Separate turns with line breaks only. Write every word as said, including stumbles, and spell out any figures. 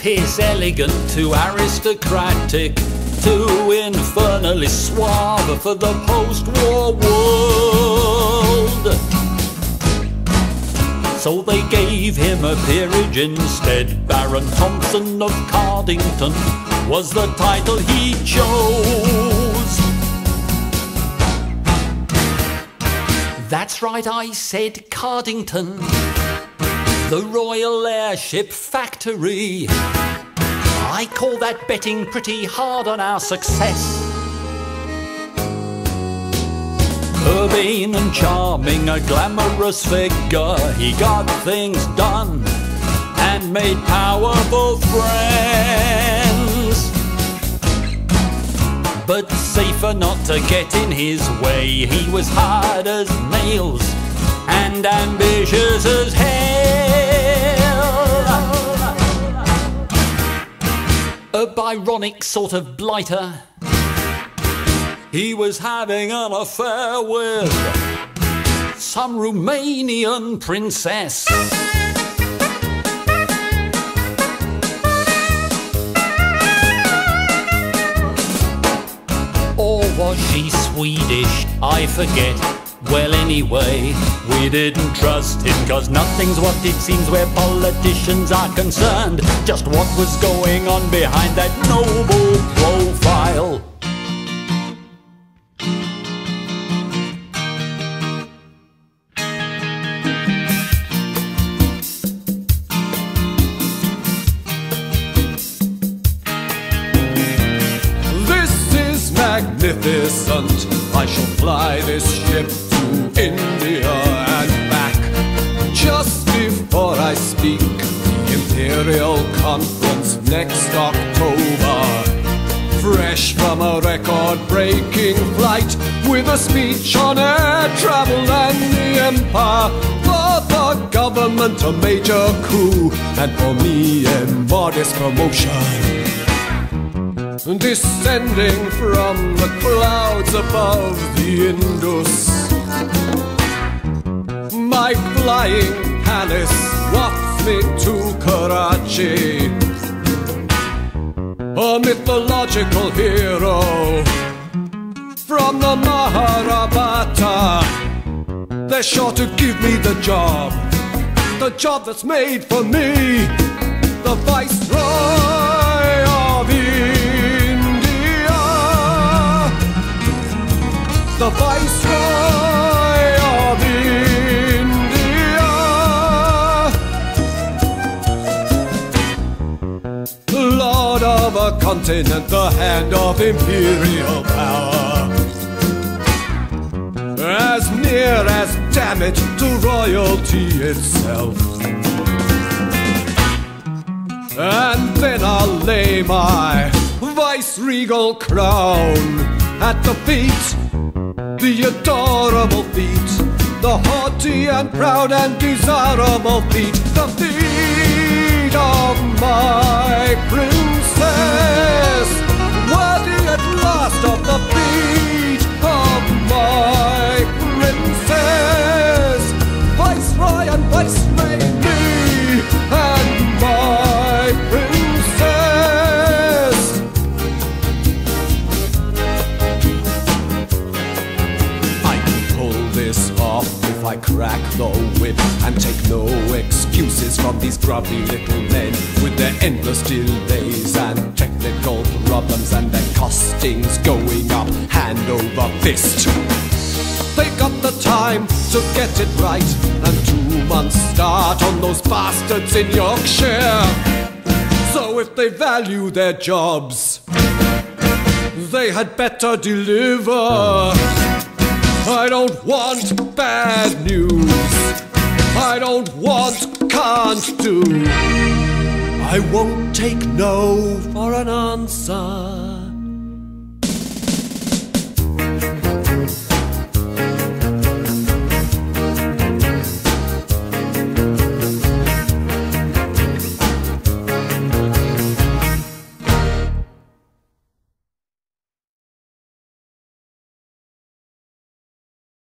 piss elegant to aristocratic to infernally suave for the post-war world. So they gave him a peerage instead. Baron Thompson of Cardington was the title he chose. That's right, I said Cardington, the Royal Airship Factory. I call that betting pretty hard on our success. Urbane and charming, a glamorous figure, he got things done and made powerful friends. But safer not to get in his way, he was hard as nails and ambitious as hell. A byronic sort of blighter, he was having an affair with some Romanian princess. Or was she Swedish? I forget. Well, anyway, we didn't trust him, 'cause nothing's what it seems where politicians are concerned. Just what was going on behind that noble profile?
Magnificent, I shall fly this ship to India and back. Just before I speak the Imperial Conference next October, fresh from a record-breaking flight with a speech on air travel and the empire, for the government a major coup, and for me a modest promotion. Descending from the clouds above the Indus, my flying palace wafts me to Karachi. A mythological hero from the Mahabharata. They're sure to give me the job, the job that's made for me, the Viceroy of India, the Viceroy of India, Lord of a continent, the hand of imperial power, as near as, damn it, to royalty itself. And then I'll lay my vice-regal crown at the feet, the adorable feet, the haughty and proud and desirable feet, the feet of my princess, worthy at last of the feet of my princess. Viceroy and vice made me, and my princess. I can pull this off if I crack the whip, and take no excuses from these grubby little men with their endless delays and technical problems and their costings going up hand over fist. They got the time to get it right, and two months start on those bastards in Yorkshire. So if they value their jobs, they had better deliver. I don't want bad news, I don't want can't do. I won't take no for an answer.